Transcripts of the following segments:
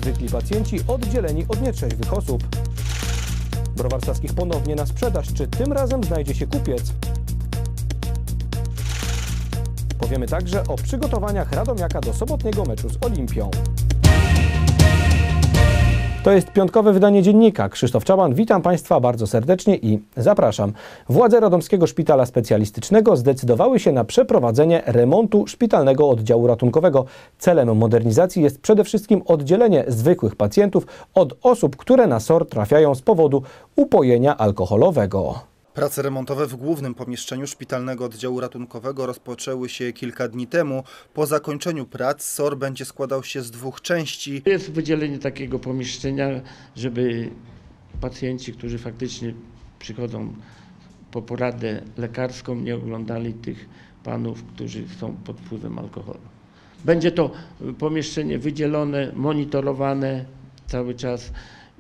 zwykli pacjenci oddzieleni od nietrzeźwych osób. Browar Saskich ponownie na sprzedaż. Czy tym razem znajdzie się kupiec? Powiemy także o przygotowaniach radomiaka do sobotniego meczu z Olimpią. To jest piątkowe wydanie Dziennika. Krzysztof Czaban, witam Państwa bardzo serdecznie i zapraszam. Władze Radomskiego Szpitala Specjalistycznego zdecydowały się na przeprowadzenie remontu szpitalnego oddziału ratunkowego. Celem modernizacji jest przede wszystkim oddzielenie zwykłych pacjentów od osób, które na SOR trafiają z powodu upojenia alkoholowego. Prace remontowe w głównym pomieszczeniu szpitalnego oddziału ratunkowego rozpoczęły się kilka dni temu. Po zakończeniu prac SOR będzie składał się z dwóch części. Jest wydzielenie takiego pomieszczenia, żeby pacjenci, którzy faktycznie przychodzą po poradę lekarską, nie oglądali tych panów, którzy są pod wpływem alkoholu. Będzie to pomieszczenie wydzielone, monitorowane cały czas,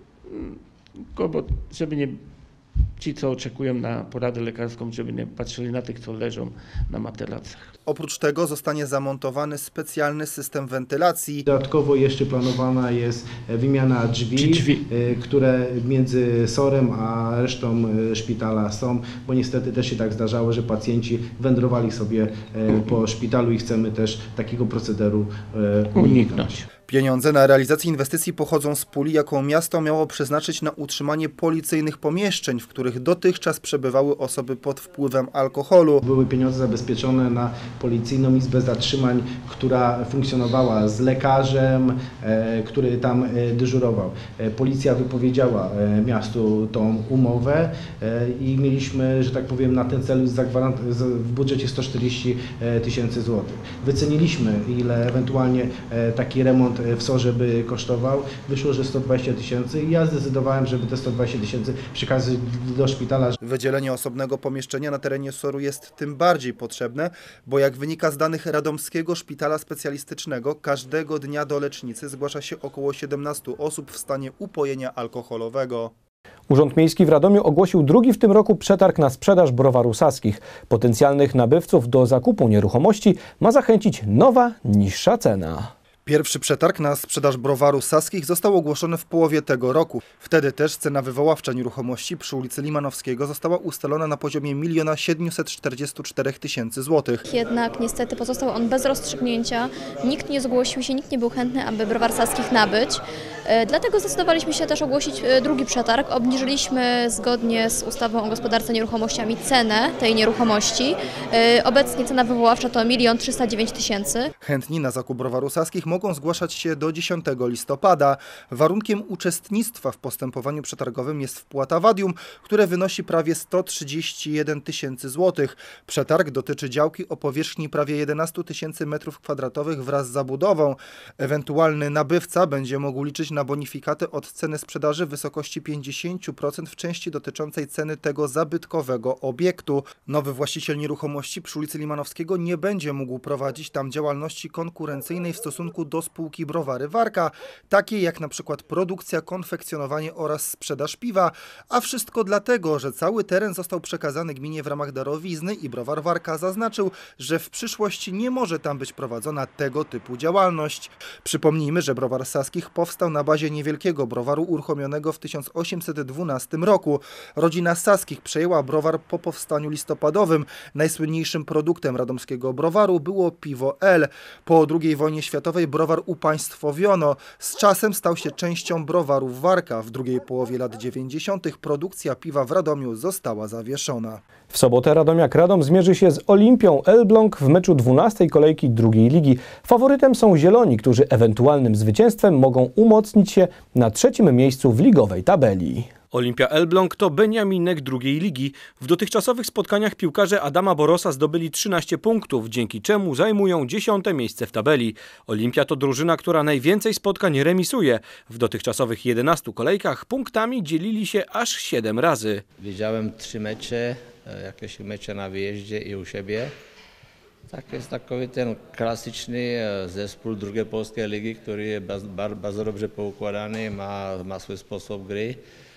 żeby nie ci, co oczekują na poradę lekarską, żeby nie patrzyli na tych, co leżą na materacach. Oprócz tego zostanie zamontowany specjalny system wentylacji. Dodatkowo jeszcze planowana jest wymiana drzwi, które między SOR-em a resztą szpitala są, bo niestety też się tak zdarzało, że pacjenci wędrowali sobie po szpitalu i chcemy też takiego procederu uniknąć. Pieniądze na realizację inwestycji pochodzą z puli, jaką miasto miało przeznaczyć na utrzymanie policyjnych pomieszczeń, w których dotychczas przebywały osoby pod wpływem alkoholu. Były pieniądze zabezpieczone na policyjną izbę zatrzymań, która funkcjonowała z lekarzem, który tam dyżurował. Policja wypowiedziała miastu tą umowę i mieliśmy, że tak powiem, na ten cel w budżecie 140 000 złotych. Wyceniliśmy, ile ewentualnie taki remont w SOR-ze by kosztował. Wyszło, że 120 000 i ja zdecydowałem, żeby te 120 000 przekazać do szpitala. Wydzielenie osobnego pomieszczenia na terenie SOR-u jest tym bardziej potrzebne, bo jak wynika z danych Radomskiego Szpitala Specjalistycznego, każdego dnia do lecznicy zgłasza się około 17 osób w stanie upojenia alkoholowego. Urząd Miejski w Radomiu ogłosił drugi w tym roku przetarg na sprzedaż browaru Saskich. Potencjalnych nabywców do zakupu nieruchomości ma zachęcić nowa, niższa cena. Pierwszy przetarg na sprzedaż browaru Saskich został ogłoszony w połowie tego roku. Wtedy też cena wywoławcza nieruchomości przy ulicy Limanowskiego została ustalona na poziomie 1 744 000 złotych. Jednak niestety pozostał on bez rozstrzygnięcia. Nikt nie zgłosił się, nikt nie był chętny, aby browar Saskich nabyć. Dlatego zdecydowaliśmy się też ogłosić drugi przetarg. Obniżyliśmy zgodnie z ustawą o gospodarce nieruchomościami cenę tej nieruchomości. Obecnie cena wywoławcza to 1 309 000. Chętni na zakup browaru Saskich mogą zgłaszać się do 10 listopada. Warunkiem uczestnictwa w postępowaniu przetargowym jest wpłata wadium, które wynosi prawie 131 000 złotych. Przetarg dotyczy działki o powierzchni prawie 11 000 m2 wraz z zabudową. Ewentualny nabywca będzie mógł liczyć na bonifikatę od ceny sprzedaży w wysokości 50% w części dotyczącej ceny tego zabytkowego obiektu. Nowy właściciel nieruchomości przy ulicy Limanowskiego nie będzie mógł prowadzić tam działalności konkurencyjnej w stosunku do spółki Browary Warka, takiej jak na przykład produkcja, konfekcjonowanie oraz sprzedaż piwa, a wszystko dlatego, że cały teren został przekazany gminie w ramach darowizny i Browar Warka zaznaczył, że w przyszłości nie może tam być prowadzona tego typu działalność. Przypomnijmy, że browar Saskich powstał na bazie niewielkiego browaru uruchomionego w 1812 roku. Rodzina Saskich przejęła browar po powstaniu listopadowym. Najsłynniejszym produktem radomskiego browaru było piwo L. Po II wojnie światowej browar upaństwowiono. Z czasem stał się częścią browarów Warka. W drugiej połowie lat 90. produkcja piwa w Radomiu została zawieszona. W sobotę Radomiak Radom zmierzy się z Olimpią Elbląg w meczu 12. kolejki drugiej ligi. Faworytem są Zieloni, którzy ewentualnym zwycięstwem mogą umocnić się na 3. miejscu w ligowej tabeli. Olimpia Elbląg to beniaminek drugiej ligi. W dotychczasowych spotkaniach piłkarze Adama Borosa zdobyli 13 punktów, dzięki czemu zajmują 10. miejsce w tabeli. Olimpia to drużyna, która najwięcej spotkań remisuje. W dotychczasowych 11 kolejkach punktami dzielili się aż 7 razy. Widziałem 3 mecze, jakieś mecze na wyjeździe i u siebie. Tak jest takový ten klasyczny zespół drugiej polskiej ligi, który jest bardzo dobrze poukładany, ma swój sposób gry.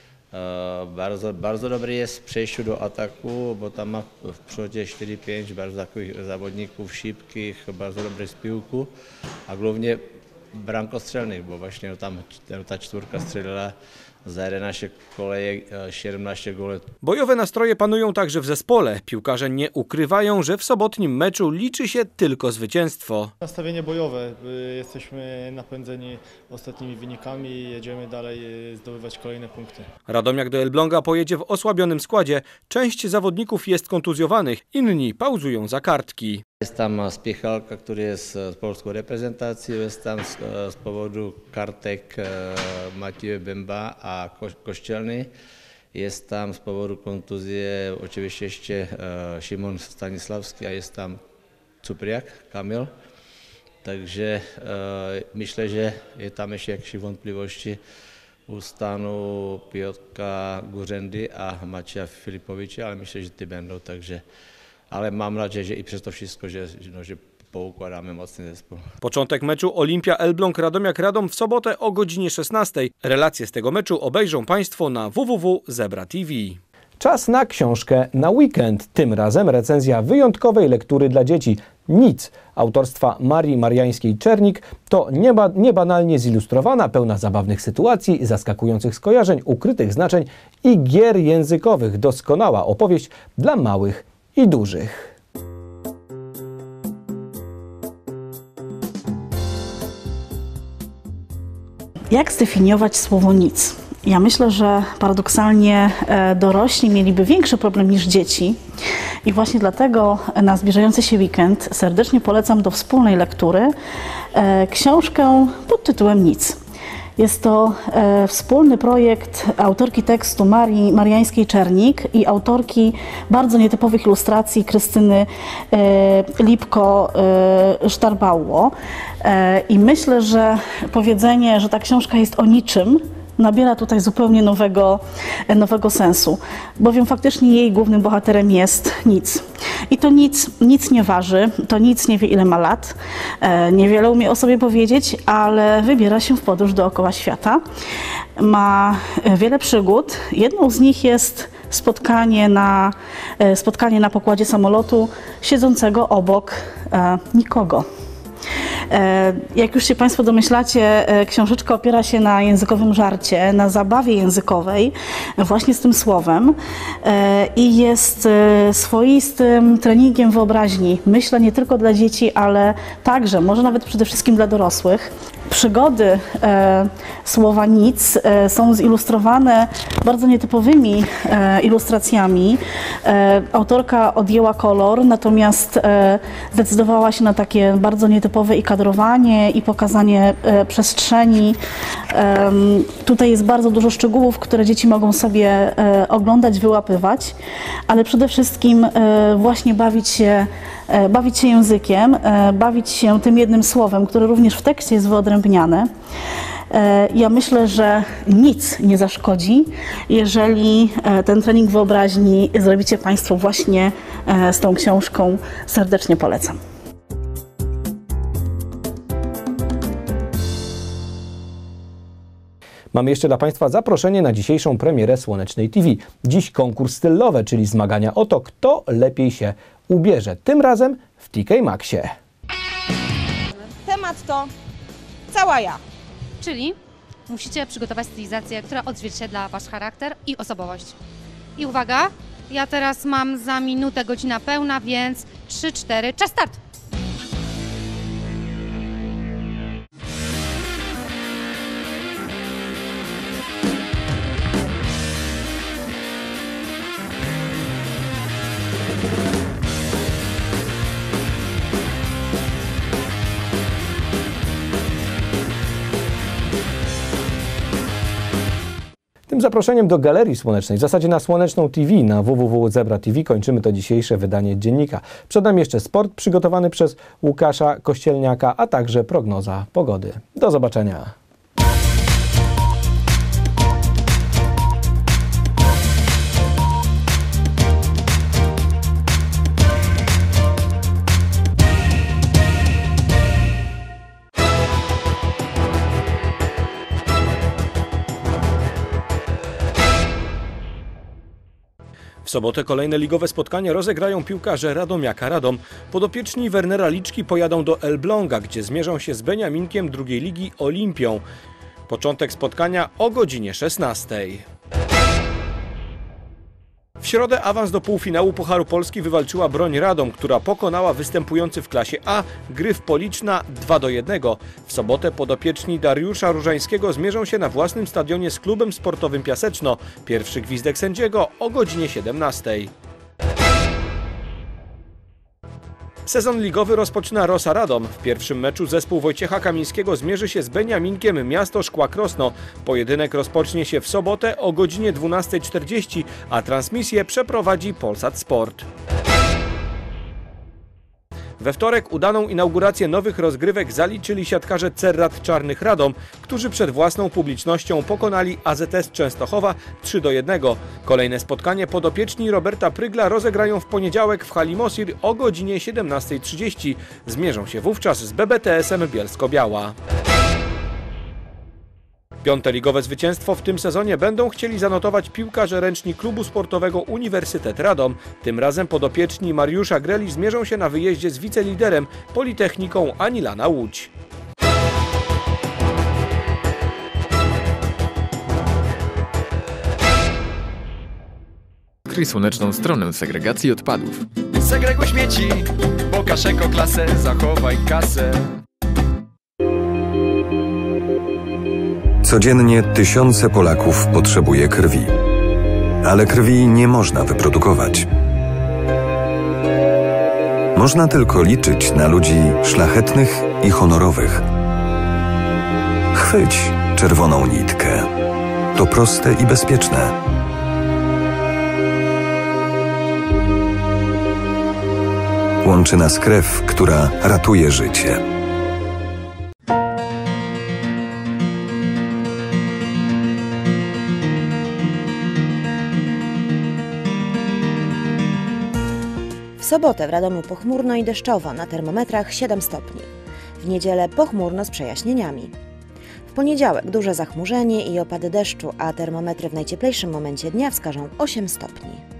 Bardzo dobry jest w przejściu do ataku, bo tam ma w przodzie 4-5 bardzo takich zawodników szybkich, bardzo dobry z piłką, a głównie brankostrzelnych, bo właśnie tam ta czwórka strzelila za 11 kolejek 17 gole. Bojowe nastroje panują także w zespole. Piłkarze nie ukrywają, że w sobotnim meczu liczy się tylko zwycięstwo. Nastawienie bojowe. Jesteśmy napędzeni ostatnimi wynikami i jedziemy dalej zdobywać kolejne punkty. Radomiak do Elbląga pojedzie w osłabionym składzie. Część zawodników jest kontuzjowanych, inni pauzują za kartki. Jest tam Spichalka, który jest z polską reprezentacją, jest tam z powodu kartek Maciej Bemba a Kościelny. Jest tam z powodu kontuzji oczywiście jeszcze Szymon Stanisławski, a jest tam Cupriak, Kamil. Takže myślę, że jest tam jeszcze jakieś wątpliwości u stanu Piotra Guřendy a Macieja Filipowicza, ale myślę, że ty będą, takže ale mam nadzieję, że i przez to wszystko, że poukładamy mocny zespół. Początek meczu Olimpia Elbląg Radomiak Radom w sobotę o godzinie 16. Relacje z tego meczu obejrzą Państwo na www.zebra TV. Czas na książkę na weekend. Tym razem recenzja wyjątkowej lektury dla dzieci. Nic autorstwa Marii Mariańskiej-Czernik to niebanalnie zilustrowana, pełna zabawnych sytuacji, zaskakujących skojarzeń, ukrytych znaczeń i gier językowych. Doskonała opowieść dla małych i dużych. Jak zdefiniować słowo nic? Ja myślę, że paradoksalnie dorośli mieliby większy problem niż dzieci i właśnie dlatego na zbliżający się weekend serdecznie polecam do wspólnej lektury książkę pod tytułem Nic. Jest to wspólny projekt autorki tekstu Marii Mariańskiej-Czernik i autorki bardzo nietypowych ilustracji Krystyny Lipko-Sztarbauło. I myślę, że powiedzenie, że ta książka jest o niczym, nabiera tutaj zupełnie nowego sensu, bowiem faktycznie jej głównym bohaterem jest nic. I to nic nie waży, to nic nie wie ile ma lat, niewiele umie o sobie powiedzieć, ale wybiera się w podróż dookoła świata. Ma wiele przygód, jedną z nich jest spotkanie na pokładzie samolotu siedzącego obok nikogo. Jak już się Państwo domyślacie, książeczka opiera się na językowym żarcie, na zabawie językowej właśnie z tym słowem i jest swoistym treningiem wyobraźni. Myślę nie tylko dla dzieci, ale także, może nawet przede wszystkim dla dorosłych. Przygody słowa nic są zilustrowane bardzo nietypowymi ilustracjami. Autorka odjęła kolor, natomiast zdecydowała się na takie bardzo nietypowe i kadrowanie, i pokazanie przestrzeni. Tutaj jest bardzo dużo szczegółów, które dzieci mogą sobie oglądać, wyłapywać, ale przede wszystkim właśnie bawić się językiem, bawić się tym jednym słowem, które również w tekście jest wyodrębniane. Ja myślę, że nic nie zaszkodzi, jeżeli ten trening wyobraźni zrobicie Państwo właśnie z tą książką. Serdecznie polecam. Mamy jeszcze dla Państwa zaproszenie na dzisiejszą premierę Słonecznej TV. Dziś konkurs stylowy, czyli zmagania o to, kto lepiej się ubierze. Tym razem w TK Maxie. Temat to cała ja. Czyli musicie przygotować stylizację, która odzwierciedla Wasz charakter i osobowość. I uwaga, ja teraz mam za minutę godzina pełna, więc 3-4, czas start! Tym zaproszeniem do Galerii Słonecznej, w zasadzie na Słoneczną TV, na www.zebra TV kończymy to dzisiejsze wydanie dziennika. Przed nami jeszcze sport przygotowany przez Łukasza Kościelniaka, a także prognoza pogody. Do zobaczenia. W W sobotę kolejne ligowe spotkania rozegrają piłkarze Radomiaka Radom. Podopieczni Wernera Liczki pojadą do Elbląga, gdzie zmierzą się z Beniaminkiem drugiej ligi Olimpią. Początek spotkania o godzinie 16. W środę awans do półfinału Pucharu Polski wywalczyła Broń Radom, która pokonała występujący w klasie A Gryf Policzna 2-1. W sobotę podopieczni Dariusza Różańskiego zmierzą się na własnym stadionie z klubem sportowym Piaseczno. Pierwszy gwizdek sędziego o godzinie 17. Sezon ligowy rozpoczyna Rosa Radom. W pierwszym meczu zespół Wojciecha Kamińskiego zmierzy się z Beniaminkiem Miasto Szkła Krosno. Pojedynek rozpocznie się w sobotę o godzinie 12:40, a transmisję przeprowadzi Polsat Sport. We wtorek udaną inaugurację nowych rozgrywek zaliczyli siatkarze Cerrat Czarnych Radom, którzy przed własną publicznością pokonali AZS Częstochowa 3-1. Kolejne spotkanie podopieczni Roberta Prygla rozegrają w poniedziałek w hali Mosir o godzinie 17:30. Zmierzą się wówczas z BBTS-em Bielsko-Biała. Piąte ligowe zwycięstwo w tym sezonie będą chcieli zanotować piłkarze ręczni klubu sportowego Uniwersytet Radom. Tym razem podopieczni Mariusza Greli zmierzą się na wyjeździe z wiceliderem Politechniką Anilana Łódź. Odkryj słoneczną stronę segregacji odpadów. Segreguj śmieci, pokaż ekoklasę, zachowaj kasę. Codziennie tysiące Polaków potrzebuje krwi, ale krwi nie można wyprodukować. Można tylko liczyć na ludzi szlachetnych i honorowych. Chwyć czerwoną nitkę. To proste i bezpieczne. Łączy nas krew, która ratuje życie. W sobotę w Radomiu pochmurno i deszczowo, na termometrach 7 stopni. W niedzielę pochmurno z przejaśnieniami. W poniedziałek duże zachmurzenie i opady deszczu, a termometry w najcieplejszym momencie dnia wskażą 8 stopni.